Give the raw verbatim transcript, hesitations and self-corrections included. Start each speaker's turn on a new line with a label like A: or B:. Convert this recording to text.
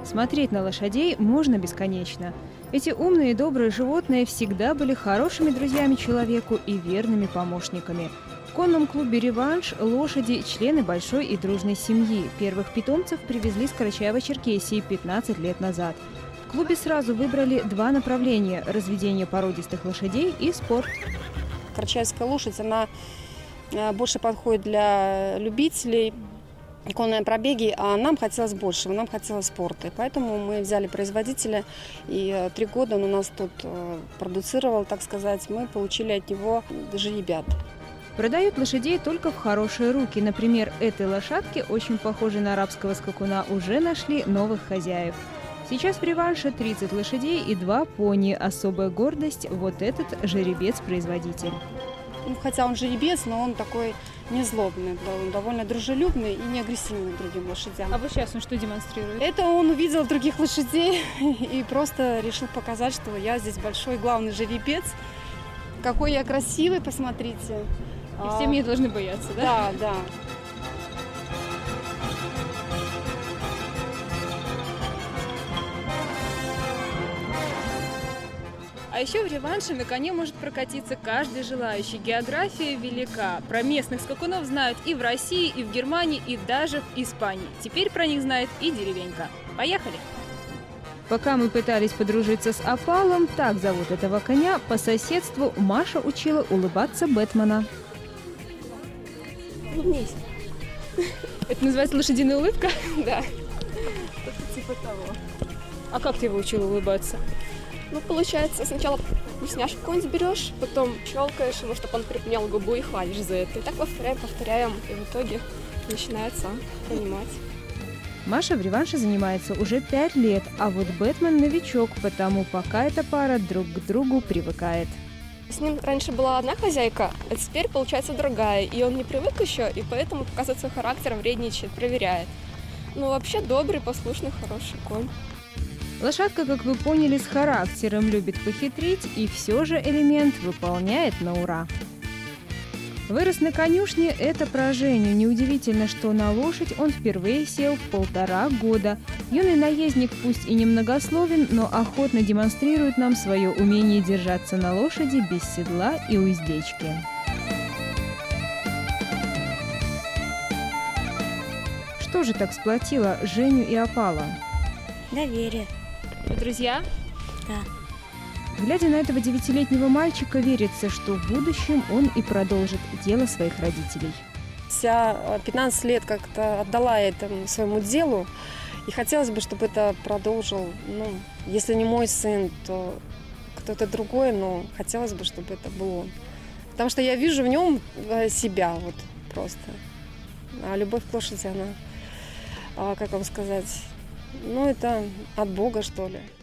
A: Смотреть на лошадей можно бесконечно. Эти умные и добрые животные всегда были хорошими друзьями человеку и верными помощниками. В конном клубе «Реванш» лошади – члены большой и дружной семьи. Первых питомцев привезли с Карачаево-Черкесии пятнадцать лет назад. В клубе сразу выбрали два направления – разведение породистых лошадей и спорт.
B: Карачаевская лошадь, она больше подходит для любителей, конные пробеги, а нам хотелось большего, нам хотелось спорта. И поэтому мы взяли производителя, и три года он у нас тут продуцировал, так сказать, мы получили от него жеребят.
A: Продают лошадей только в хорошие руки. Например, этой лошадке, очень похожей на арабского скакуна, уже нашли новых хозяев. Сейчас в «Реванше» тридцать лошадей и два пони. Особая гордость – вот этот жеребец-производитель.
B: Ну, хотя он жеребец, но он такой не злобный, он довольно дружелюбный и не агрессивный к другим лошадям.
A: А вот сейчас он что демонстрирует?
B: Это он увидел других лошадей и просто решил показать, что я здесь большой главный жеребец. Какой я красивый, посмотрите.
A: И все меня должны бояться, да?
B: Да, да.
A: А еще в «Реванше» на коне может прокатиться каждый желающий. География велика. Про местных скакунов знают и в России, и в Германии, и даже в Испании. Теперь про них знает и деревенька. Поехали! Пока мы пытались подружиться с опалом, так зовут этого коня, по соседству Маша учила улыбаться Бэтмена.
B: Улыбнись.
A: Это называется лошадиная улыбка?
B: Да. Что-то типа того.
A: А как ты его учила улыбаться?
C: Ну, получается, сначала вкусняшку какую-нибудь берешь, потом щелкаешь его, чтобы он приподнял губу и хвалишь за это. И так повторяем, повторяем, и в итоге начинает сам понимать.
A: Маша в «Реванше» занимается уже пять лет, а вот Бэтмен новичок, потому пока эта пара друг к другу привыкает.
C: С ним раньше была одна хозяйка, а теперь получается другая, и он не привык еще, и поэтому показывает свой характер, вредничает, проверяет. Ну, вообще добрый, послушный, хороший конь.
A: Лошадка, как вы поняли, с характером, любит похитрить и все же элемент выполняет на ура. Вырос на конюшне – это про Женю. Неудивительно, что на лошадь он впервые сел в полтора года. Юный наездник пусть и немногословен, но охотно демонстрирует нам свое умение держаться на лошади без седла и уздечки. Что же так сплотило Женю и опала?
D: Доверие.
A: Вы друзья?
D: Да.
A: Глядя на этого девятилетнего мальчика, верится, что в будущем он и продолжит дело своих родителей.
B: Я пятнадцать лет как-то отдала этому своему делу, и хотелось бы, чтобы это продолжил, ну, если не мой сын, то кто-то другой, но хотелось бы, чтобы это был он. Потому что я вижу в нем себя, вот просто. А любовь к лошади, она, как вам сказать, ну, это от Бога, что ли.